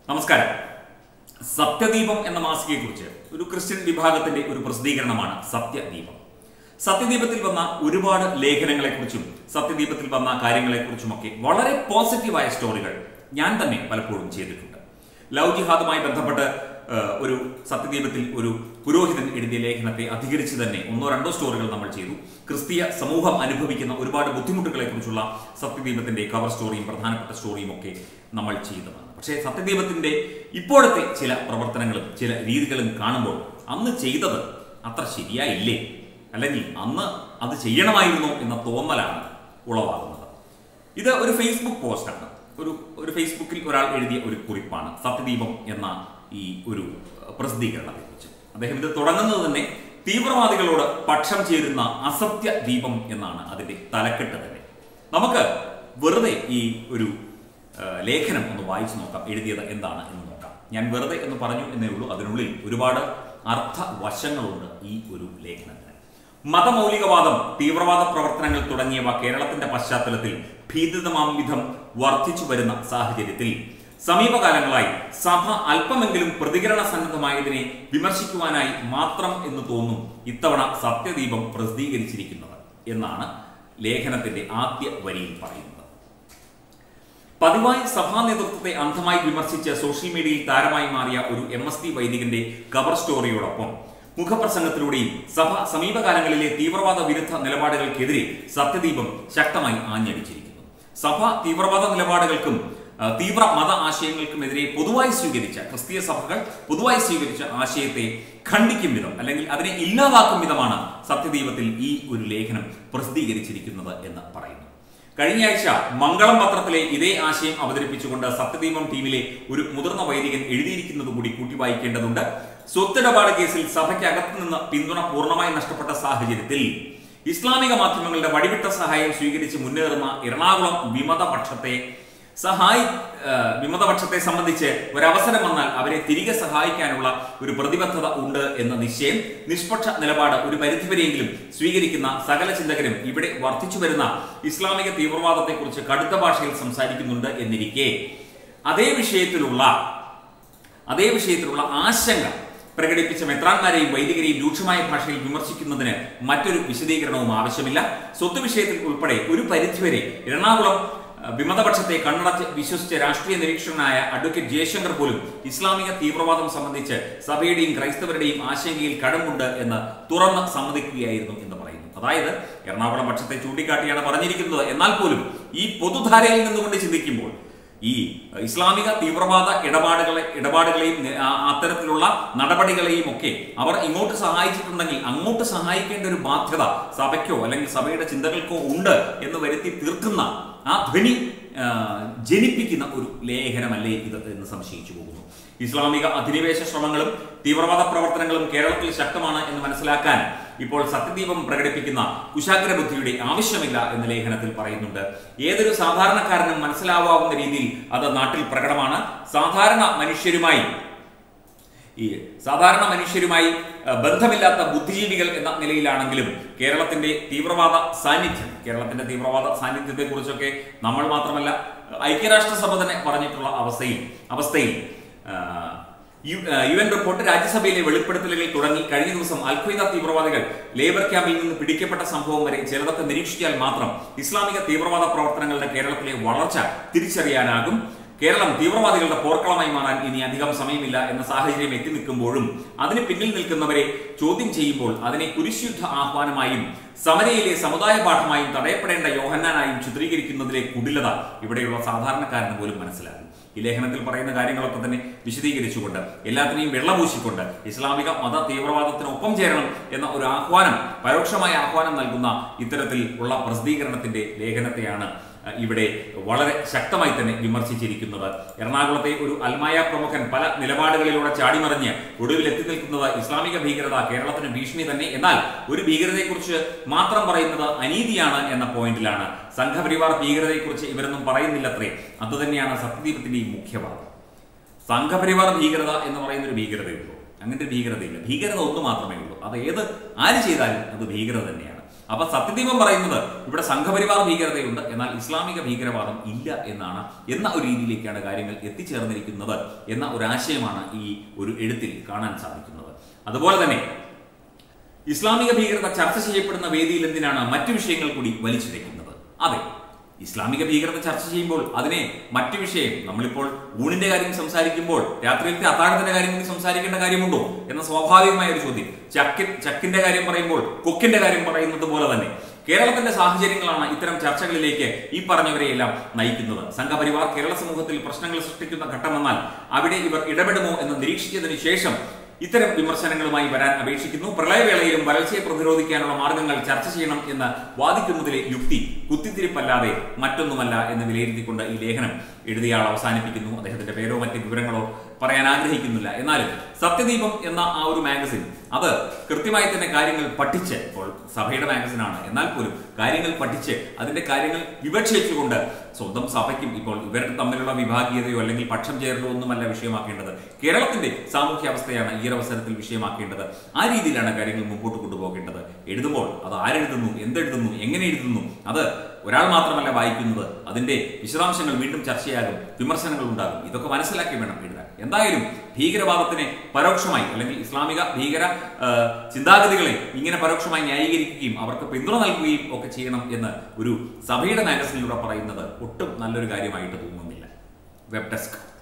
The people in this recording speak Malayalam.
നമസ്കാരം. സത്യദീപം എന്ന മാസികയെക്കുറിച്ച് ഒരു ക്രിസ്ത്യൻ വിഭാഗത്തിന്റെ ഒരു പ്രസിദ്ധീകരണമാണ് സത്യദീപം. സത്യദീപത്തിൽ വന്ന ഒരുപാട് ലേഖനങ്ങളെക്കുറിച്ചും സത്യദീപത്തിൽ വന്ന കാര്യങ്ങളെക്കുറിച്ചുമൊക്കെ വളരെ പോസിറ്റീവായ സ്റ്റോറികൾ ഞാൻ തന്നെ പലപ്പോഴും ചെയ്തിട്ടുണ്ട്. ലവ് ജിഹാദുമായി ബന്ധപ്പെട്ട് ഒരു സത്യദീപത്തിൽ ഒരു പുരോഹിതൻ എഴുതിയ ലേഖനത്തെ അധികരിച്ച് തന്നെ ഒന്നോ രണ്ടോ സ്റ്റോറികൾ നമ്മൾ ചെയ്തു. ക്രിസ്തീയ സമൂഹം അനുഭവിക്കുന്ന ഒരുപാട് ബുദ്ധിമുട്ടുകളെക്കുറിച്ചുള്ള സത്യദീപത്തിന്റെ കവർ സ്റ്റോറിയും പ്രധാനപ്പെട്ട സ്റ്റോറിയും ഒക്കെ നമ്മൾ ചെയ്തതാണ്. പക്ഷേ സത്യദീപത്തിന്റെ ഇപ്പോഴത്തെ ചില പ്രവർത്തനങ്ങളും ചില രീതികളും കാണുമ്പോൾ അന്ന് ചെയ്തത് അത്ര ശരിയായില്ലേ, അല്ലെങ്കിൽ അന്ന് അത് ചെയ്യണമായിരുന്നോ എന്ന തോന്നലാണ് ഉളവാകുന്നത്. ഇത് ഒരു ഫേസ്ബുക്ക് പോസ്റ്റാണ്. ഒരു ഫേസ്ബുക്കിൽ ഒരാൾ എഴുതിയ ഒരു കുറിപ്പാണ് സത്യദീപം എന്ന ഈ ഒരു പ്രസിദ്ധീകരണത്തെക്കുറിച്ച്. അദ്ദേഹം ഇത് തുടങ്ങുന്നത് തന്നെ തീവ്രവാദികളോട് പക്ഷം ചേരുന്ന അസത്യ ദീപം എന്നാണ് അതിന്റെ തലക്കെട്ട് തന്നെ. നമുക്ക് വെറുതെ ഈ ഒരു ലേഖനം ഒന്ന് വായിച്ചു നോക്കാം, എഴുതിയത് എന്താണ് എന്ന് നോക്കാം. ഞാൻ വെറുതെ എന്ന് പറഞ്ഞു എന്നേ ഉള്ളൂ, അതിനുള്ളിൽ ഒരുപാട് അർത്ഥവശങ്ങളുണ്ട് ഈ ഒരു ലേഖനത്തിന്. മതമൗലികവാദം, തീവ്രവാദ പ്രവർത്തനങ്ങൾ തുടങ്ങിയവ കേരളത്തിന്റെ പശ്ചാത്തലത്തിൽ ഭീതിതമാം വിധം വർദ്ധിച്ചു വരുന്ന സാഹചര്യത്തിൽ സമീപകാലങ്ങളായി സഭ അല്പമെങ്കിലും പ്രതികരണ സന്നദ്ധമായതിനെ വിമർശിക്കുവാനായി മാത്രം എന്ന് തോന്നും ഇത്തവണ സത്യദീപം പ്രസിദ്ധീകരിച്ചിരിക്കുന്നത് എന്നാണ് ലേഖനത്തിന്റെ ആദ്യ വരിയിൽ പറയുന്നത്. പതിവായി സഭാ നേതൃത്വത്തെ അന്ധമായി വിമർശിച്ച് സോഷ്യൽ മീഡിയയിൽ താരമായി മാറിയ ഒരു MSD വൈദികന്റെ കവർ സ്റ്റോറിയോടൊപ്പം മുഖപ്രസംഗത്തിലൂടെയും സഭ സമീപകാലങ്ങളിലെ തീവ്രവാദ വിരുദ്ധ നിലപാടുകൾക്കെതിരെ സത്യദീപം ശക്തമായി ആഞ്ഞടിച്ചിരിക്കുന്നു. സഭ തീവ്രവാദ നിലപാടുകൾക്കും തീവ്ര മത ആശയങ്ങൾക്കുമെതിരെ പൊതുവായി സ്വീകരിച്ച ക്രിസ്തീയ സഭകൾ പൊതുവായി സ്വീകരിച്ച ആശയത്തെ ഖണ്ഡിക്കും വിധം അല്ലെങ്കിൽ അതിനെ ഇല്ലാതാക്കും വിധമാണ് സത്യദീപത്തിൽ ഈ ഒരു ലേഖനം പ്രസിദ്ധീകരിച്ചിരിക്കുന്നത് എന്ന് പറയുന്നു. കഴിഞ്ഞ ആഴ്ച മംഗളം പത്രത്തിലെ ഇതേ ആശയം അവതരിപ്പിച്ചുകൊണ്ട് സത്യദീപം ടീമിലെ ഒരു മുതിർന്ന വൈദികൻ എഴുതിയിരിക്കുന്നത് കൂടി കൂട്ടി വായിക്കേണ്ടതുണ്ട്. സ്വത്തിടപാട് കേസിൽ സഭയ്ക്കകത്തു നിന്ന് പിന്തുണ പൂർണ്ണമായി നഷ്ടപ്പെട്ട സാഹചര്യത്തിൽ ഇസ്ലാമിക മാധ്യമങ്ങളുടെ വഴിവിട്ട സഹായം സ്വീകരിച്ച് മുന്നേറുന്ന എറണാകുളം വിമതപക്ഷത്തെ സംബന്ധിച്ച് ഒരവസരം വന്നാൽ അവരെ തിരികെ സഹായിക്കാനുള്ള ഒരു പ്രതിബദ്ധത ഉണ്ട് എന്ന നിശ്ചയം, നിഷ്പക്ഷ നിലപാട് ഒരു പരിധിവരെയെങ്കിലും സ്വീകരിക്കുന്ന സകല ചിന്തകരും ഇവിടെ വർദ്ധിച്ചു വരുന്ന ഇസ്ലാമിക തീവ്രവാദത്തെക്കുറിച്ച് കടുത്ത ഭാഷയിൽ സംസാരിക്കുന്നുണ്ട് എന്നിരിക്കെ അതേ വിഷയത്തിലുള്ള ആശങ്ക പ്രകടിപ്പിച്ച മെത്രാന്മാരെയും വൈദികരെയും രൂക്ഷമായ ഭാഷയിൽ വിമർശിക്കുന്നതിന് മറ്റൊരു വിശദീകരണവും ആവശ്യമില്ല. സ്വത്ത് വിഷയത്തിൽ ഉൾപ്പെടെ ഒരു പരിധിവരെ എറണാകുളം വിമതപക്ഷത്തെ കണ്ണടച്ച് വിശ്വസിച്ച രാഷ്ട്രീയ നിരീക്ഷകനായ അഡ്വക്കേറ്റ് ജയശങ്കർ പോലും ഇസ്ലാമിക തീവ്രവാദം സംബന്ധിച്ച് സഭയുടെയും ക്രൈസ്തവരുടെയും ആശങ്കയിൽ കടമുണ്ട് എന്ന് തുറന്ന് സമ്മതിക്കുകയായിരുന്നു എന്ന് പറയുന്നു. അതായത് എറണാകുളം പക്ഷത്തെ ചൂണ്ടിക്കാട്ടിയാണ് പറഞ്ഞിരിക്കുന്നത്. എന്നാൽ പോലും ഈ പൊതുധാരയിൽ നിന്നുകൊണ്ട് ചിന്തിക്കുമ്പോൾ ഈ ഇസ്ലാമിക തീവ്രവാദ ഇടപാടുകളെയും അത്തരത്തിലുള്ള നടപടികളെയും ഒക്കെ അവർ ഇങ്ങോട്ട് സഹായിച്ചിട്ടുണ്ടെങ്കിൽ അങ്ങോട്ട് സഹായിക്കേണ്ട ഒരു ബാധ്യത സഭയ്ക്കോ അല്ലെങ്കിൽ സഭയുടെ ചിന്തകൾക്കോ ഉണ്ട് എന്ന് വരുത്തി തീർക്കുന്ന ആ ധ്വനി ജനിപ്പിക്കുന്ന ഒരു ലേഖനമല്ലേ ഇത് എന്ന് സംശയിച്ചു പോകുന്നു. ഇസ്ലാമിക അധിനിവേശ ശ്രമങ്ങളും തീവ്രവാദ പ്രവർത്തനങ്ങളും കേരളത്തിൽ ശക്തമാണ് എന്ന് മനസ്സിലാക്കാൻ ഇപ്പോൾ സത്യദീപം പ്രകടിപ്പിക്കുന്ന കുശാഗ്ര ബുദ്ധിയുടെ ആവശ്യമില്ല എന്ന് ലേഖനത്തിൽ പറയുന്നുണ്ട്. ഏതൊരു സാധാരണക്കാരനും മനസ്സിലാവാവുന്ന രീതിയിൽ അത് നാട്ടിൽ പ്രകടമാണ്. സാധാരണ മനുഷ്യരുമായി ബന്ധമില്ലാത്ത ബുദ്ധിജീവികൾ എന്ന നിലയിലാണെങ്കിലും കേരളത്തിന്റെ തീവ്രവാദ സാന്നിധ്യത്തെ കുറിച്ചൊക്കെ നമ്മൾ മാത്രമല്ല ഐക്യരാഷ്ട്രസഭ തന്നെ പറഞ്ഞിട്ടുള്ള അവസ്ഥയിൽ UN റിപ്പോർട്ട്, രാജ്യസഭയിലെ വെളിപ്പെടുത്തലുകൾ തുടങ്ങി കഴിഞ്ഞ ദിവസം അൽ-ഖ്വയ്ദ തീവ്രവാദികൾ ലേബർ ക്യാമ്പിൽ നിന്ന് പിടിക്കപ്പെട്ട സംഭവം വരെ ചിലതൊക്കെ നിരീക്ഷിച്ചാൽ മാത്രം ഇസ്ലാമിക തീവ്രവാദ പ്രവർത്തനങ്ങളുടെ കേരളത്തിലെ വളർച്ച തിരിച്ചറിയാനാകും. കേരളം തീവ്രവാദികളുടെ പോർക്കളമായി മാറാൻ ഇനി അധികം സമയമില്ല എന്ന സാഹചര്യം എത്തി നിൽക്കുമ്പോഴും അതിന് പിന്നിൽ നിൽക്കുന്നവരെ ചോദ്യം ചെയ്യുമ്പോൾ അതിനെ കുരിശുയുദ്ധ ആഹ്വാനമായും സമരയിലെ സമുദായ പാഠമായും തടയപ്പെടേണ്ട യോഹന്നാനായും ചിത്രീകരിക്കുന്നതിലെ കുടിലത ഇവിടെയുള്ള സാധാരണക്കാരന് പോലും മനസ്സിലാകും. ഈ ലേഖനത്തിൽ പറയുന്ന കാര്യങ്ങളൊക്കെ തന്നെ വിശദീകരിച്ചുകൊണ്ട് എല്ലാത്തിനെയും വെള്ളപൂശിക്കൊണ്ട് ഇസ്ലാമിക മത തീവ്രവാദത്തിനൊപ്പം ചേരണം എന്ന ഒരു പരോക്ഷമായ ആഹ്വാനം നൽകുന്ന ഇത്തരത്തിൽ ഉള്ള പ്രസിദ്ധീകരണത്തിന്റെ ലേഖനത്തെയാണ് ഇവിടെ വളരെ ശക്തമായി തന്നെ വിമർശിച്ചിരിക്കുന്നത്. എറണാകുളത്തെ ഒരു അൽമായ പ്രമുഖൻ പല നിലപാടുകളിലൂടെ ചാടിമറിഞ്ഞ് ഒടുവിൽ എത്തി നിൽക്കുന്നത് ഇസ്ലാമിക ഭീകരത കേരളത്തിന് ഭീഷണി തന്നെ, എന്നാൽ ഒരു ഭീകരതയെക്കുറിച്ച് മാത്രം പറയുന്നത് അനീതിയാണ് എന്ന പോയിന്റിലാണ്. സംഘപരിവാർ ഭീകരതയെക്കുറിച്ച് ഇവരൊന്നും പറയുന്നില്ലത്രേ. അതുതന്നെയാണ് സത്യദീപത്തിന്റെ ഈ മുഖ്യവാദം. സംഘപരിവാർ ഭീകരത എന്ന് പറയുന്ന ഒരു ഭീകരതയുള്ളൂ, അങ്ങനത്തെ ഭീകരതയില്ല. ഭീകരത ഒന്ന് മാത്രമേ ഉള്ളൂ. അത് ആര് ചെയ്താലും അത് ഭീകരത തന്നെയാണ്. അപ്പൊ സത്യദീപം പറയുന്നത് ഇവിടെ സംഘപരിവാർ ഭീകരതയുണ്ട്, എന്നാൽ ഇസ്ലാമിക ഭീകരവാദം ഇല്ല എന്ന ഒരു രീതിയിലേക്കാണ് കാര്യങ്ങൾ എത്തിച്ചേർന്നിരിക്കുന്നത് എന്ന ഒരു ആശയമാണ് ഈ ഒരു എഴുത്തിൽ കാണാൻ സാധിക്കുന്നത്. അതുപോലെ തന്നെ ഇസ്ലാമിക ഭീകരത ചർച്ച ചെയ്യപ്പെടുന്ന വേദിയിൽ എന്തിനാണ് മറ്റു വിഷയങ്ങൾ കൂടി വലിച്ചിഴക്കുന്നത്? അതെ, ഇസ്ലാമിക ഭീകരത ചർച്ച ചെയ്യുമ്പോൾ അതിനെ മറ്റു വിഷയം, നമ്മളിപ്പോൾ ഊണിന്റെ കാര്യം സംസാരിക്കുമ്പോൾ രാത്രിയിലത്തെ അത്താഴത്തിന്റെ കാര്യം കൂടി സംസാരിക്കേണ്ട കാര്യമുണ്ടോ എന്ന സ്വാഭാവികമായ ഒരു ചോദ്യം. ചക്കിന്റെ കാര്യം പറയുമ്പോൾ കൊക്കിന്റെ കാര്യം പറയുന്നത് പോലെ തന്നെ കേരളത്തിന്റെ സാഹചര്യങ്ങളാണ് ഇത്തരം ചർച്ചകളിലേക്ക് ഈ പറഞ്ഞവരെയെല്ലാം നയിക്കുന്നത്. സംഘപരിവാർ കേരള സമൂഹത്തിൽ പ്രശ്നങ്ങൾ സൃഷ്ടിക്കുന്ന ഘട്ടം വന്നാൽ അവിടെ ഇവർ ഇടപെടുമോ എന്ന് നിരീക്ഷിച്ചതിന് ശേഷം ഇത്തരം വിമർശനങ്ങളുമായി വരാൻ അപേക്ഷിക്കുന്നു. പ്രളയവേളയിലും വരൾച്ചയെ പ്രതിരോധിക്കാനുള്ള മാർഗങ്ങൾ ചർച്ച ചെയ്യണം എന്ന് വാദിക്കുന്നതിലെ യുക്തി കുത്തിത്തിരിപ്പല്ലാതെ മറ്റൊന്നുമല്ല എന്ന് വിലയിരുത്തിക്കൊണ്ട് ഈ ലേഖനം എഴുതിയയാൾ അവസാനിപ്പിക്കുന്നു. അദ്ദേഹത്തിന്റെ പേരോ മറ്റ് വിവരങ്ങളോ പറയാൻ ആഗ്രഹിക്കുന്നില്ല. എന്നാലും സത്യദീപം എന്ന ആ ഒരു മാഗസിൻ അത് കൃത്യമായി തന്നെ കാര്യങ്ങൾ പഠിച്ച്, ഇപ്പോൾ സഭയുടെ മാഗസിനാണ് എന്നാൽ പോലും കാര്യങ്ങൾ പഠിച്ച് അതിന്റെ കാര്യങ്ങൾ വിവക്ഷിച്ചുകൊണ്ട് സ്വന്തം സഭയ്ക്കും ഇപ്പോൾ ഇവരുടെ തമ്മിലുള്ള വിഭാഗീയതയോ അല്ലെങ്കിൽ പക്ഷം ചേരലോ ഒന്നുമല്ല വിഷയമാക്കേണ്ടത്, കേരളത്തിന്റെ സാമൂഹ്യാവസ്ഥയാണ് ഈ ഒരു അവസരത്തിൽ വിഷയമാക്കേണ്ടത്. ആ രീതിയിലാണ് കാര്യങ്ങൾ മുമ്പോട്ട് കൊണ്ടുപോകേണ്ടത്. എഴുതുമ്പോൾ അത് ആരെഴുതുന്നു, എന്തെഴുതുന്നു, എങ്ങനെ എഴുതുന്നു, അത് ഒരാൾ മാത്രമല്ല വായിക്കുന്നത്. അതിന്റെ വിശദാംശങ്ങൾ വീണ്ടും ചർച്ചയാകും, വിമർശനങ്ങൾ ഉണ്ടാകും. ഇതൊക്കെ മനസ്സിലാക്കി വേണം എഴുതാൻ. എന്തായാലും ഭീകരവാദത്തിനെ പരോക്ഷമായി അല്ലെങ്കിൽ ഇസ്ലാമിക ഭീകര ചിന്താഗതികളെ ഇങ്ങനെ പരോക്ഷമായി ന്യായീകരിക്കുകയും അവർക്ക് പിന്തുണ നൽകുകയും ഒക്കെ ചെയ്യണം എന്ന് ഒരു സഭയുടെ മാഗസിനിലൂടെ പറയുന്നത് ഒട്ടും നല്ലൊരു കാര്യമായിട്ട് തോന്നുന്നില്ല. Web desk.